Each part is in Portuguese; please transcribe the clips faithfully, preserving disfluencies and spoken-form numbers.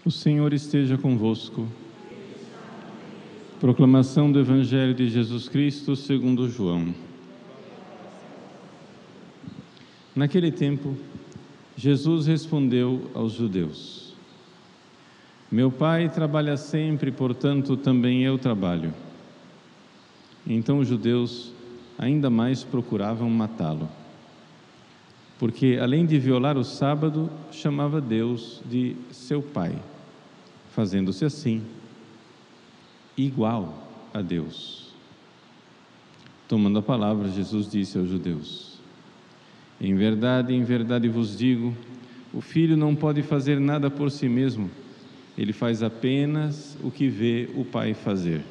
O Senhor esteja convosco. Proclamação do Evangelho de Jesus Cristo segundo João. Naquele tempo, Jesus respondeu aos judeus: Meu Pai trabalha sempre, portanto também eu trabalho. Então os judeus ainda mais procuravam matá-lo, porque além de violar o sábado, chamava Deus de seu Pai, fazendo-se assim igual a Deus. Tomando a palavra, Jesus disse aos judeus: Em verdade, em verdade vos digo, o Filho não pode fazer nada por si mesmo, ele faz apenas o que vê o Pai fazer.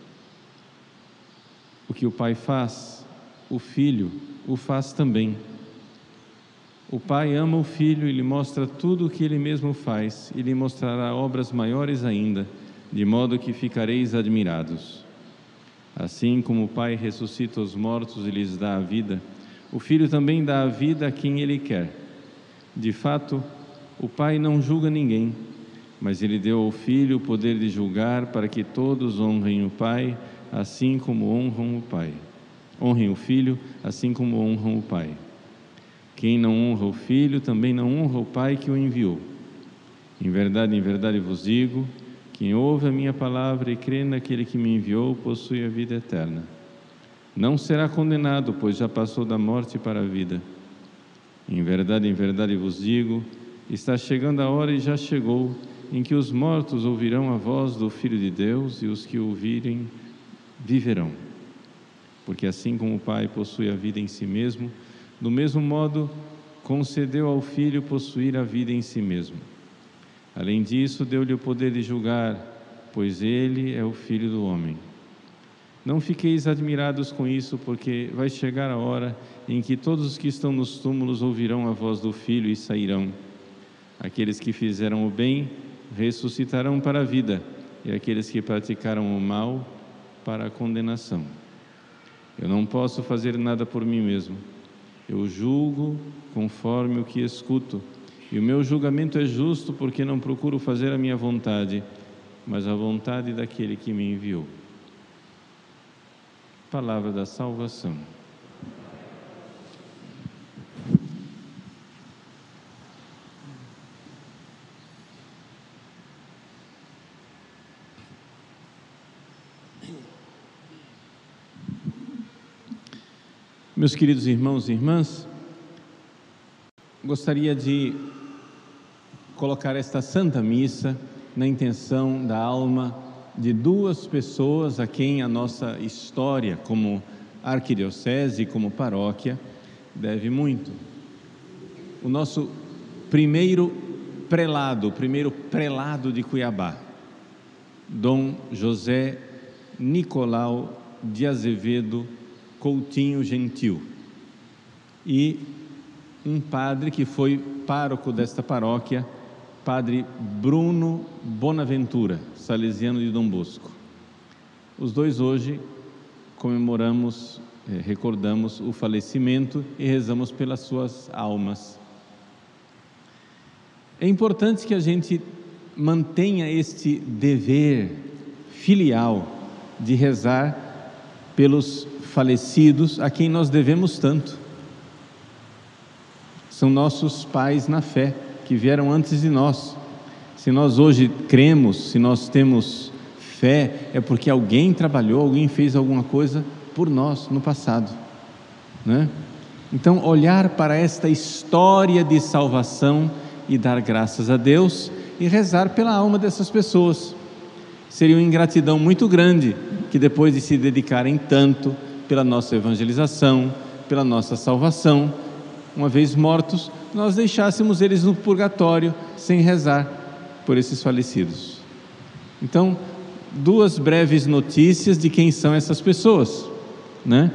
O que o Pai faz, o Filho o faz também. O Pai ama o Filho e lhe mostra tudo o que ele mesmo faz, e lhe mostrará obras maiores ainda, de modo que ficareis admirados. Assim como o Pai ressuscita os mortos e lhes dá a vida, o Filho também dá a vida a quem ele quer. De fato, o Pai não julga ninguém, mas ele deu ao Filho o poder de julgar, para que todos honrem o Pai, assim como honram o Pai. Honrem o Filho, assim como honram o Pai. Quem não honra o Filho, também não honra o Pai que o enviou. Em verdade, em verdade vos digo, quem ouve a minha palavra e crê naquele que me enviou, possui a vida eterna. Não será condenado, pois já passou da morte para a vida. Em verdade, em verdade vos digo, está chegando a hora e já chegou, em que os mortos ouvirão a voz do Filho de Deus, e os que o ouvirem viverão. Porque assim como o Pai possui a vida em si mesmo, do mesmo modo concedeu ao Filho possuir a vida em si mesmo. Além disso, deu-lhe o poder de julgar, pois ele é o Filho do homem. Não fiqueis admirados com isso, porque vai chegar a hora em que todos os que estão nos túmulos ouvirão a voz do Filho e sairão. Aqueles que fizeram o bem ressuscitarão para a vida, e aqueles que praticaram o mal para a condenação. Eu não posso fazer nada por mim mesmo. Eu julgo conforme o que escuto, e o meu julgamento é justo, porque não procuro fazer a minha vontade, mas a vontade daquele que me enviou. Palavra da salvação. Meus queridos irmãos e irmãs, gostaria de colocar esta Santa Missa na intenção da alma de duas pessoas a quem a nossa história como arquidiocese, como paróquia, deve muito. O nosso primeiro prelado, o primeiro prelado de Cuiabá, Dom José Nicolau de Azevedo Coutinho Gentil, e um padre que foi pároco desta paróquia, Padre Bruno Bonaventura, salesiano de Dom Bosco. Os dois hoje comemoramos, eh, recordamos o falecimento e rezamos pelas suas almas. É importante que a gente mantenha este dever filial de rezar pelos falecidos a quem nós devemos tanto. São nossos pais na fé, que vieram antes de nós. Se nós hoje cremos, se nós temos fé, é porque alguém trabalhou, alguém fez alguma coisa por nós no passado, né? Então, olhar para esta história de salvação e dar graças a Deus e rezar pela alma dessas pessoas. Seria uma ingratidão muito grande que, depois de se dedicarem tanto pela nossa evangelização, pela nossa salvação, uma vez mortos, nós deixássemos eles no purgatório sem rezar por esses falecidos. Então, duas breves notícias de quem são essas pessoas, né?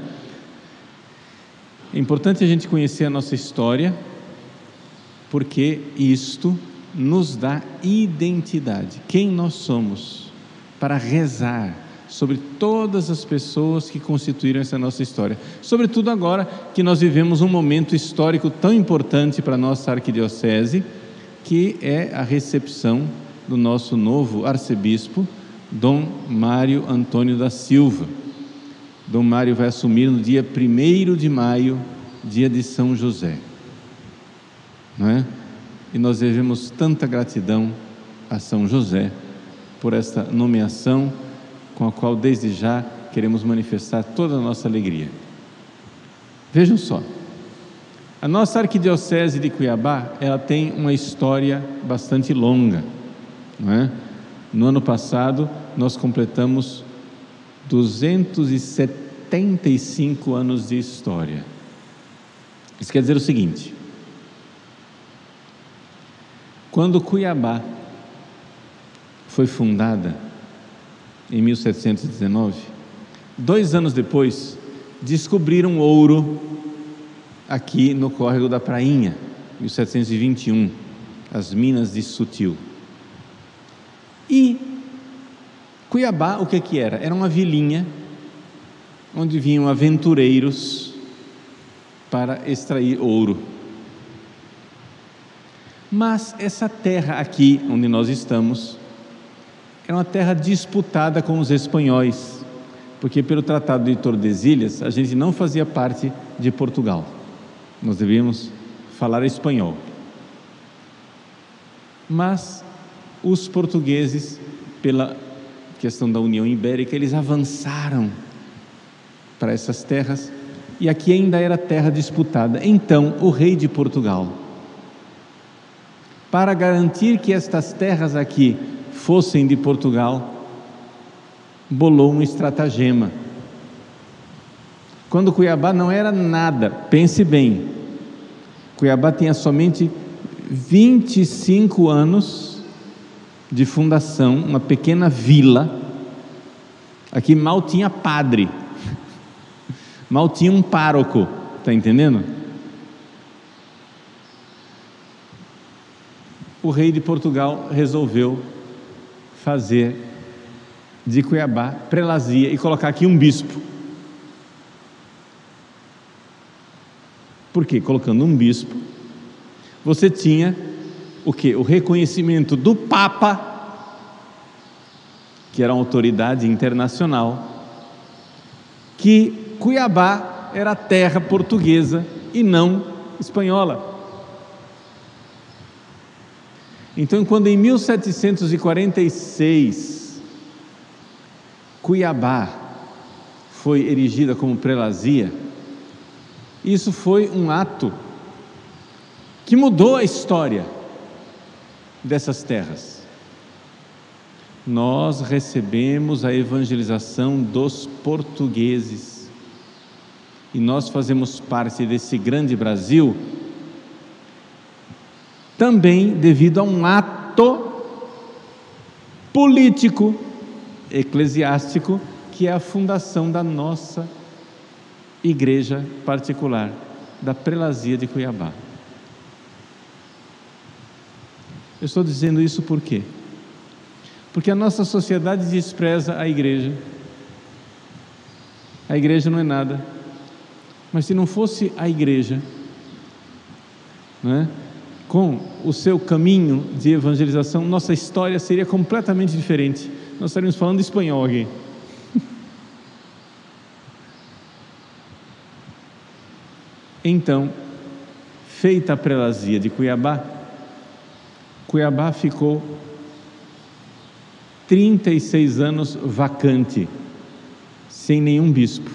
É importante a gente conhecer a nossa história, porque isto nos dá identidade, quem nós somos, para rezar sobre todas as pessoas que constituíram essa nossa história, sobretudo agora que nós vivemos um momento histórico tão importante para a nossa arquidiocese, que é a recepção do nosso novo arcebispo, Dom Mário Antônio da Silva. Dom Mário vai assumir no dia primeiro de maio, dia de São José, não é? E nós devemos tanta gratidão a São José por esta nomeação, com a qual desde já queremos manifestar toda a nossa alegria. Vejam só, a nossa arquidiocese de Cuiabá, ela tem uma história bastante longa, não é? No ano passado nós completamos duzentos e setenta e cinco anos de história. Isso quer dizer o seguinte: quando Cuiabá foi fundada em mil setecentos e dezenove, dois anos depois descobriram ouro aqui no córrego da Prainha, mil setecentos e vinte e um, as minas de Sutil. E Cuiabá, o que que era? Era uma vilinha onde vinham aventureiros para extrair ouro. Mas essa terra aqui onde nós estamos era uma terra disputada com os espanhóis, porque pelo Tratado de Tordesilhas a gente não fazia parte de Portugal, nós devíamos falar espanhol. Mas os portugueses, pela questão da União Ibérica, eles avançaram para essas terras, e aqui ainda era terra disputada. Então o rei de Portugal, para garantir que estas terras aqui fossem de Portugal, bolou um estratagema. Quando Cuiabá não era nada, pense bem, Cuiabá tinha somente vinte e cinco anos de fundação, uma pequena vila, aqui mal tinha padre, mal tinha um pároco, está entendendo? O rei de Portugal resolveu fazer de Cuiabá prelazia e colocar aqui um bispo. Por quê? Colocando um bispo, você tinha o quê? O reconhecimento do Papa, que era uma autoridade internacional, que Cuiabá era terra portuguesa e não espanhola. Então, quando em mil setecentos e quarenta e seis Cuiabá foi erigida como prelazia, isso foi um ato que mudou a história dessas terras. Nós recebemos a evangelização dos portugueses e nós fazemos parte desse grande Brasil também devido a um ato político, eclesiástico, que é a fundação da nossa igreja particular, da prelazia de Cuiabá. Eu estou dizendo isso por quê? Porque a nossa sociedade despreza a igreja. A igreja não é nada. Mas se não fosse a igreja, não é? Com o seu caminho de evangelização, nossa história seria completamente diferente. Nós estaríamos falando espanhol aqui. Então, feita a prelazia de Cuiabá, Cuiabá ficou trinta e seis anos vacante, sem nenhum bispo.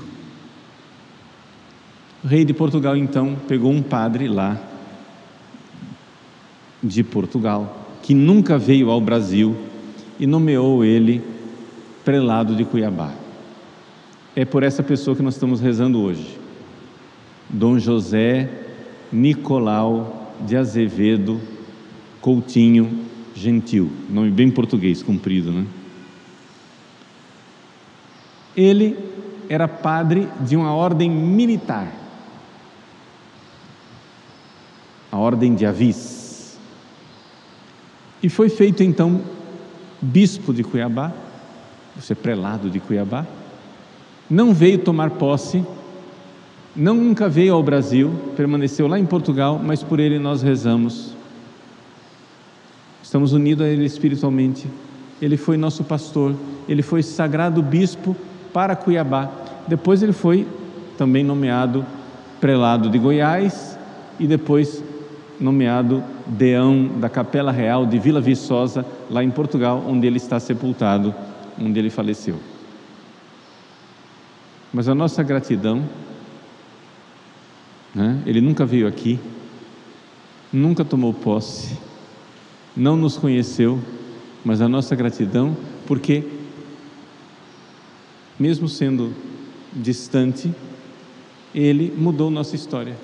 O rei de Portugal então pegou um padre lá de Portugal, que nunca veio ao Brasil, e nomeou ele prelado de Cuiabá. É por essa pessoa que nós estamos rezando hoje, Dom José Nicolau de Azevedo Coutinho Gentil, nome bem português, comprido, né? Ele era padre de uma ordem militar, a Ordem de Avis, e foi feito então bispo de Cuiabá, você prelado de Cuiabá, não veio tomar posse, não nunca veio ao Brasil, permaneceu lá em Portugal, mas por ele nós rezamos estamos unidos a Ele espiritualmente. Ele foi nosso pastor, ele foi sagrado bispo para Cuiabá. Depois ele foi também nomeado prelado de Goiás e depois nomeado deão da Capela Real de Vila Viçosa, lá em Portugal, onde ele está sepultado, onde ele faleceu. Mas a nossa gratidão, né? Ele nunca veio aqui, nunca tomou posse, não nos conheceu, mas a nossa gratidão, porque mesmo sendo distante, ele mudou nossa história.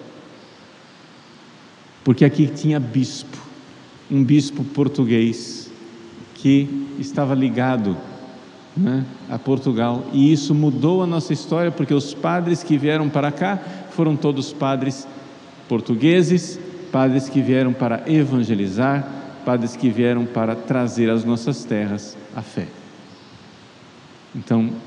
Porque aqui tinha bispo, um bispo português que estava ligado, né, a Portugal, e isso mudou a nossa história, porque os padres que vieram para cá foram todos padres portugueses, padres que vieram para evangelizar, padres que vieram para trazer às nossas terras a fé. Então,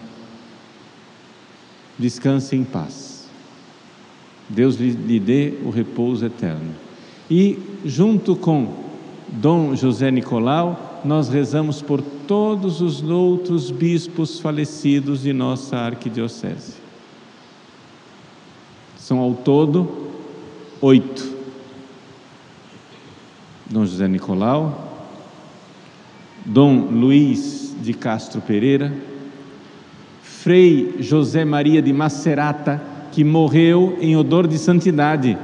descanse em paz, Deus lhe, lhe dê o repouso eterno. E junto com Dom José Nicolau, nós rezamos por todos os outros bispos falecidos de nossa arquidiocese. São ao todo oito: Dom José Nicolau, Dom Luiz de Castro Pereira, Frei José Maria de Macerata, que morreu em odor de santidade,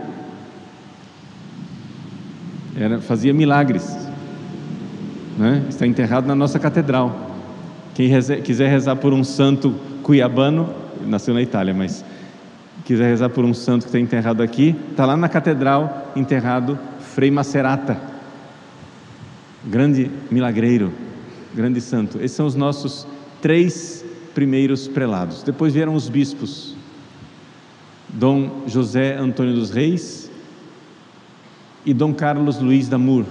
Era, fazia milagres, né? Está enterrado na nossa catedral. Quem reza, quiser rezar por um santo cuiabano, nasceu na Itália, mas quiser rezar por um santo que está enterrado aqui, está lá na catedral, enterrado Frei Macerata, grande milagreiro, grande santo. Esses são os nossos três primeiros prelados. Depois vieram os bispos: Dom José Antônio dos Reis e Dom Carlos Luiz da Mur.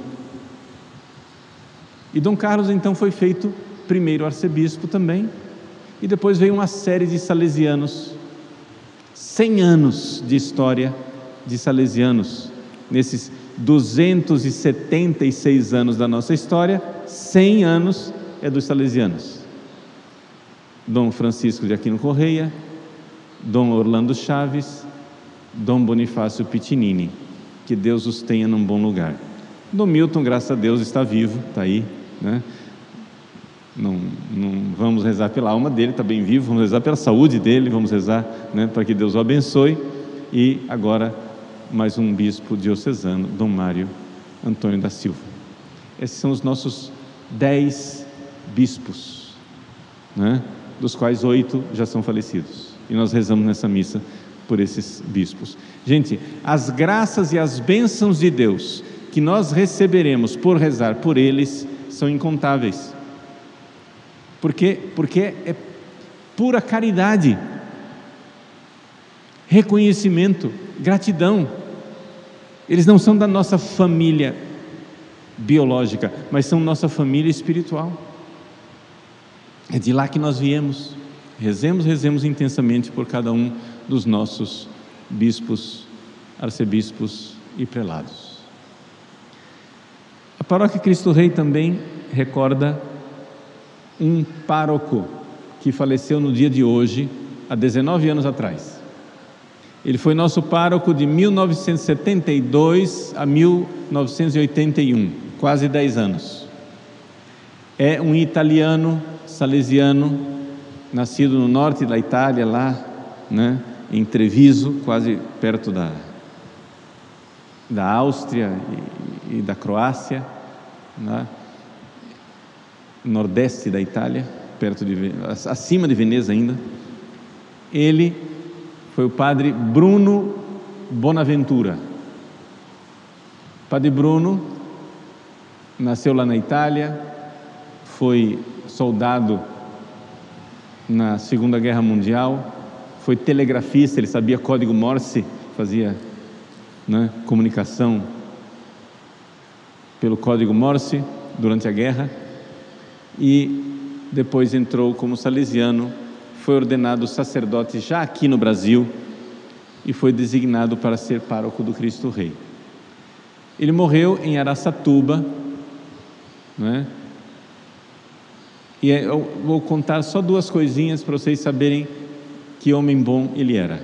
E Dom Carlos então foi feito primeiro arcebispo também, e depois veio uma série de salesianos, cem anos de história de salesianos. Nesses duzentos e setenta e seis anos da nossa história, cem anos é dos salesianos. Dom Francisco de Aquino Correia, Dom Orlando Chaves, Dom Bonifácio Pitinini, que Deus os tenha num bom lugar. Dom Milton, graças a Deus, está vivo, está aí, né? Não, não vamos rezar pela alma dele, está bem vivo, vamos rezar pela saúde dele, vamos rezar, né, para que Deus o abençoe. E agora mais um bispo diocesano, Dom Mário Antônio da Silva. Esses são os nossos dez bispos, né, dos quais oito já são falecidos, e nós rezamos nessa missa por esses bispos. Gente, as graças e as bênçãos de Deus que nós receberemos por rezar por eles são incontáveis. Por quê? Porque é pura caridade, reconhecimento, gratidão. Eles não são da nossa família biológica, mas são nossa família espiritual. É de lá que nós viemos. Rezemos, rezemos intensamente por cada um dos nossos bispos, arcebispos e prelados. A Paróquia Cristo Rei também recorda um pároco que faleceu no dia de hoje, há dezenove anos atrás. Ele foi nosso pároco de mil novecentos e setenta e dois a mil novecentos e oitenta e um, quase dez anos. É um italiano salesiano, nascido no norte da Itália, lá, né, em Treviso, quase perto da, da Áustria e, e da Croácia, né, nordeste da Itália, perto de, acima de Veneza ainda. Ele foi o padre Bruno Bonaventura. Padre Bruno nasceu lá na Itália, foi soldado na Segunda Guerra Mundial, foi telegrafista, ele sabia código Morse, fazia, né, comunicação pelo código Morse durante a guerra, e depois entrou como salesiano, foi ordenado sacerdote já aqui no Brasil e foi designado para ser pároco do Cristo Rei. Ele morreu em Araçatuba não é? E eu vou contar só duas coisinhas para vocês saberem que homem bom ele era.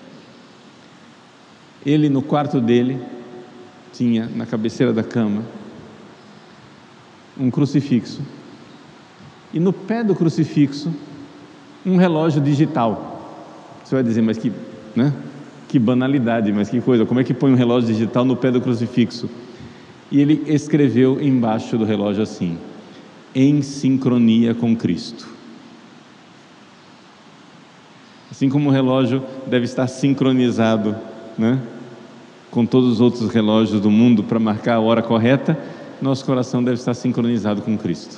Ele, no quarto dele, tinha na cabeceira da cama um crucifixo, e no pé do crucifixo um relógio digital. Você vai dizer, mas que, né? Que banalidade, mas que coisa, como é que põe um relógio digital no pé do crucifixo? E ele escreveu embaixo do relógio assim: em sincronia com Cristo. Assim como o relógio deve estar sincronizado, né, com todos os outros relógios do mundo para marcar a hora correta, nosso coração deve estar sincronizado com Cristo.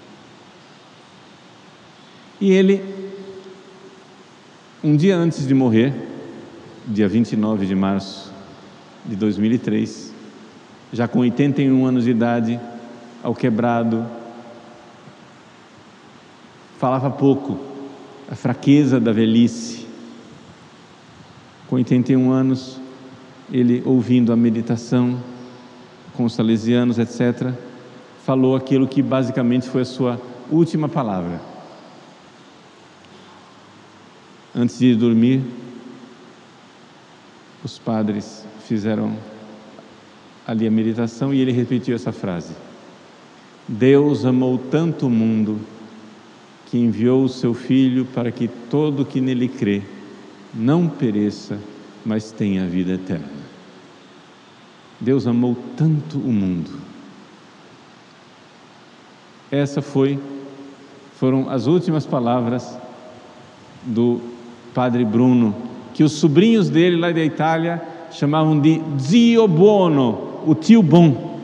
E ele, um dia antes de morrer, dia vinte e nove de março de dois mil e três, já com oitenta e um anos de idade, ao quebrado, falava pouco, a fraqueza da velhice. Com oitenta e um anos, ele, ouvindo a meditação com os salesianos, etcétera, falou aquilo que basicamente foi a sua última palavra. Antes de dormir, os padres fizeram ali a meditação e ele repetiu essa frase: Deus amou tanto o mundo que enviou o seu Filho para que todo que nele crê não pereça, mas tenha a vida eterna. Deus amou tanto o mundo. Essa foi, foram as últimas palavras do Padre Bruno, que os sobrinhos dele lá da Itália chamavam de zio buono, o tio bom.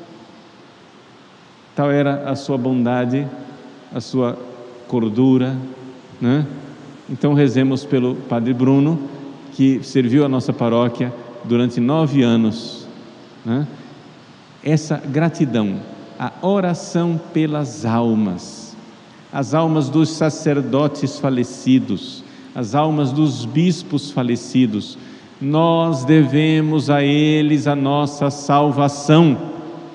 Tal era a sua bondade, a sua cordura, né? Então rezemos pelo Padre Bruno, que serviu a nossa paróquia durante nove anos, né? Essa gratidão, a oração pelas almas, as almas dos sacerdotes falecidos, as almas dos bispos falecidos, nós devemos a eles a nossa salvação.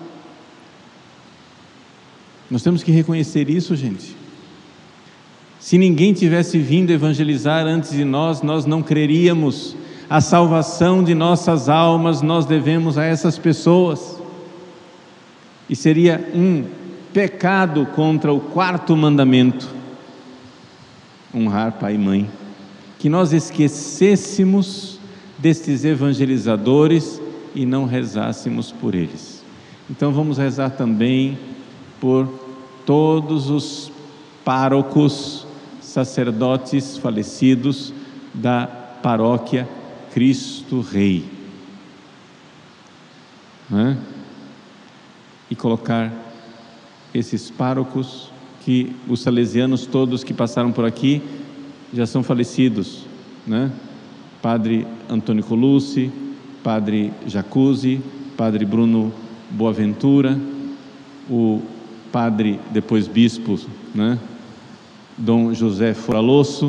Nós temos que reconhecer isso, gente. Se ninguém tivesse vindo evangelizar antes de nós, nós não creríamos. A salvação de nossas almas nós devemos a essas pessoas. E seria um pecado contra o quarto mandamento, honrar pai e mãe, que nós esquecêssemos destes evangelizadores e não rezássemos por eles. Então vamos rezar também por todos os párocos, sacerdotes falecidos da paróquia Cristo Rei, né? E colocar esses párocos, que os salesianos todos que passaram por aqui já são falecidos, né? Padre Antônio Colucci, Padre Jacuzzi, Padre Bruno Boaventura, o Padre, depois Bispo, né? Dom José Foraloso,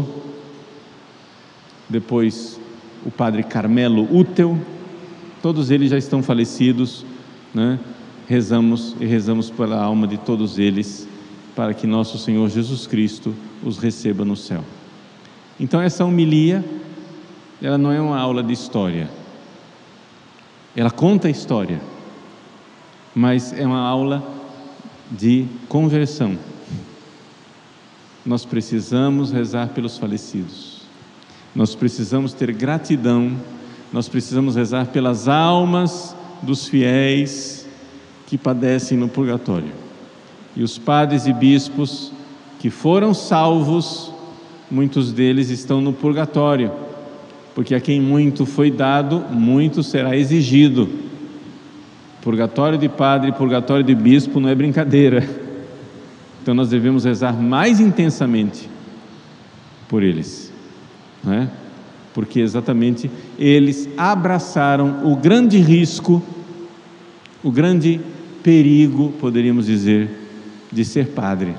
depois o Padre Carmelo Útel, todos eles já estão falecidos, né? Rezamos e rezamos pela alma de todos eles, para que nosso Senhor Jesus Cristo os receba no céu. Então essa homilia, ela não é uma aula de história, ela conta a história, mas é uma aula de conversão. Nós precisamos rezar pelos falecidos, nós precisamos ter gratidão, nós precisamos rezar pelas almas dos fiéis que padecem no purgatório. E os padres e bispos que foram salvos, muitos deles estão no purgatório, porque a quem muito foi dado, muito será exigido. Purgatório de padre, purgatório de bispo não é brincadeira. Então nós devemos rezar mais intensamente por eles, não é? Porque exatamente eles abraçaram o grande risco, o grande perigo, poderíamos dizer, de ser padre.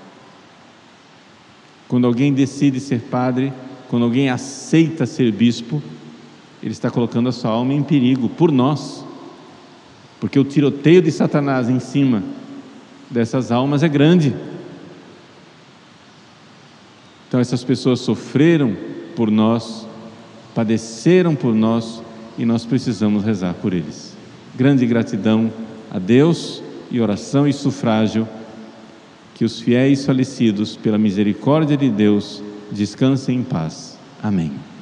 Quando alguém decide ser padre, quando alguém aceita ser bispo, ele está colocando a sua alma em perigo por nós, porque o tiroteio de Satanás em cima dessas almas é grande. Então essas pessoas sofreram por nós, padeceram por nós, e nós precisamos rezar por eles. Grande gratidão a Deus e oração e sufrágio, que os fiéis falecidos, pela misericórdia de Deus, descansem em paz. Amém.